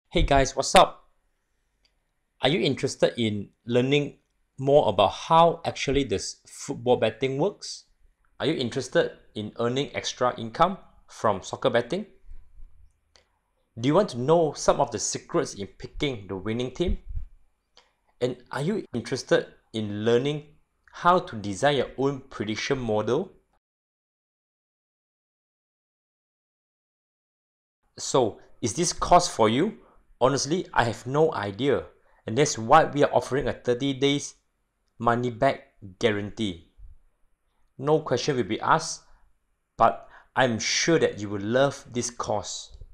Hey guys, what's up? Are you interested in learning more about how actually this football betting works? Are you interested in earning extra income from soccer betting? Do you want to know some of the secrets in picking the winning team? And are you interested in learning how to design your own prediction model? So, is this course for you? Honestly, I have no idea. And that's why we are offering a 30 days money back guarantee. No question will be asked, but I'm sure that you will love this course.